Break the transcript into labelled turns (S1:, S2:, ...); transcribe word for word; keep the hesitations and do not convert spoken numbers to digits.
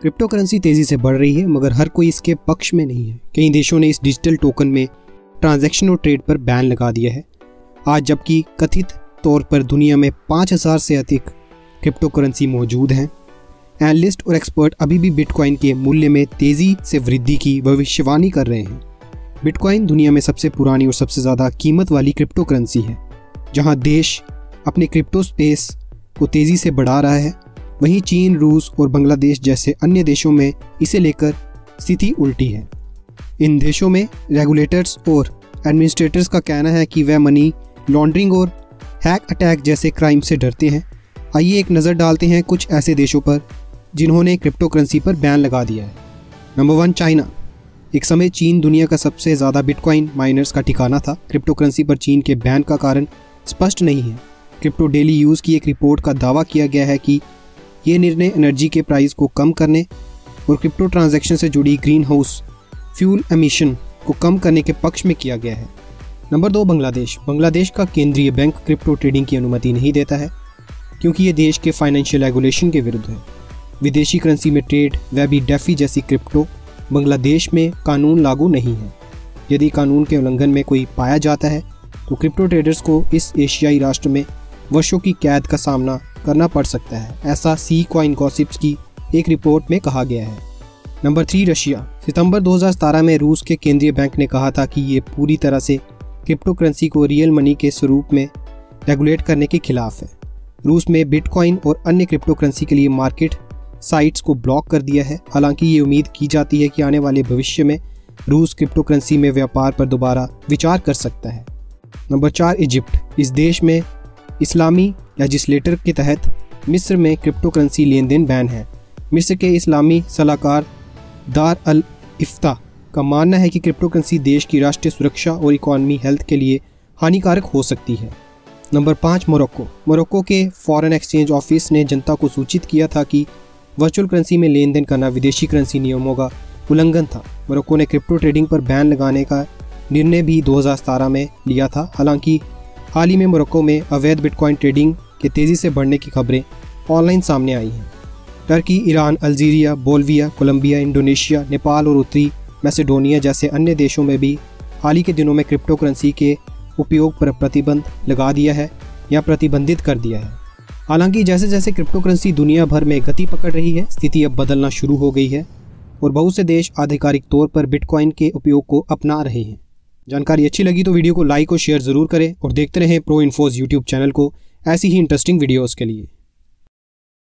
S1: Crypto currency तेज़ी से बढ़ रही है, मगर हर कोई इसके पक्ष में नहीं है। कई देशों ने इस डिजिटल टोकन में ट्रांजैक्शन और ट्रेड पर बैन लगा दिया है आज, जबकि कथित तौर पर दुनिया में पाँच हज़ार से अधिक क्रिप्टो करेंसी मौजूद हैं। एनालिस्ट और एक्सपर्ट अभी भी बिटकॉइन के मूल्य में तेज़ी से वृद्धि की भविष्यवाणी कर रहे हैं। बिटकॉइन दुनिया में सबसे पुरानी और सबसे ज़्यादा कीमत वाली क्रिप्टो करेंसी है। जहां देश अपने क्रिप्टो स्पेस को तेज़ी से बढ़ा रहा है, वहीं चीन, रूस और बांग्लादेश जैसे अन्य देशों में इसे लेकर स्थिति उल्टी है। इन देशों में रेगुलेटर्स और एडमिनिस्ट्रेटर्स का कहना है कि वह मनी लॉन्ड्रिंग और हैक अटैक जैसे क्राइम से डरते हैं। आइए एक नज़र डालते हैं कुछ ऐसे देशों पर जिन्होंने क्रिप्टो करेंसी पर बैन लगा दिया है। Number one, China. एक समय चीन दुनिया का सबसे ज़्यादा बिटकॉइन माइनर्स का ठिकाना था। क्रिप्टो करेंसी पर चीन के बैन का कारण स्पष्ट नहीं है। क्रिप्टो डेली यूज़ की एक रिपोर्ट का दावा किया गया है कि ये निर्णय एनर्जी के प्राइस को कम करने और क्रिप्टो ट्रांजैक्शन से जुड़ी ग्रीन हाउस फ्यूल एमिशन को कम करने के पक्ष में किया गया है। नंबर दो, बांग्लादेश। बांग्लादेश का केंद्रीय बैंक क्रिप्टो ट्रेडिंग की अनुमति नहीं देता है, क्योंकि ये देश के फाइनेंशियल रेगुलेशन के विरुद्ध है। विदेशी करेंसी में ट्रेड, वह भी डेफी जैसी क्रिप्टो, बांग्लादेश में कानून लागू नहीं है। यदि कानून के उल्लंघन में कोई पाया जाता है तो क्रिप्टो ट्रेडर्स को इस एशियाई राष्ट्र में वर्षों की कैद का सामना करना पड़ सकता है, ऐसा सी कॉइन गॉसिप्स की एक रिपोर्ट में कहा गया है। Number three, Russia. सितंबर दो हज़ार सत्रह में रूस के केंद्रीय बैंक ने कहा था कि ये पूरी तरह से क्रिप्टो करेंसी को रियल मनी के स्वरूप में रेगुलेट करने के खिलाफ है। रूस में बिटकॉइन और अन्य क्रिप्टो करेंसी के लिए मार्केट साइट्स को ब्लॉक कर दिया है। हालांकि ये उम्मीद की जाती है कि आने वाले भविष्य में रूस क्रिप्टो करेंसी में व्यापार पर दोबारा विचार कर सकता है। नंबर चार, इजिप्ट। इस देश में इस्लामी लेजिस्लेटर के तहत मिस्र में क्रिप्टो करेंसी लेन देन बैन है। मिस्र के इस्लामी सलाहकार दार अल इफ्ता का मानना है कि क्रिप्टो करेंसी देश की राष्ट्रीय सुरक्षा और इकॉनमी हेल्थ के लिए हानिकारक हो सकती है। नंबर पाँच, मोरक्को। मोरक्को के फॉरेन एक्सचेंज ऑफिस ने जनता को सूचित किया था कि वर्चुअल करेंसी में लेन देन करना विदेशी करेंसी नियमों का उल्लंघन था। मोरक्को ने क्रिप्टो ट्रेडिंग पर बैन लगाने का निर्णय भी दो हज़ार सत्रह में लिया था। हालांकि हाल ही में मोरक्को में अवैध बिटकॉइन ट्रेडिंग के तेज़ी से बढ़ने की खबरें ऑनलाइन सामने आई हैं। Turkey, Iran, Algeria, Bolivia, Colombia, Indonesia, Nepal और उत्तरी मैसेडोनिया जैसे अन्य देशों में भी हाल ही के दिनों में क्रिप्टो करेंसी के उपयोग पर प्रतिबंध लगा दिया है या प्रतिबंधित कर दिया है। हालांकि जैसे जैसे क्रिप्टो करेंसी दुनिया भर में गति पकड़ रही है, स्थिति अब बदलना शुरू हो गई है और बहुत से देश आधिकारिक तौर पर बिटकॉइन के उपयोग को अपना रहे हैं। जानकारी अच्छी लगी तो वीडियो को लाइक और शेयर ज़रूर करें और देखते रहें प्रो इन्फोज यूट्यूब चैनल को ऐसी ही इंटरेस्टिंग वीडियोज़ के लिए।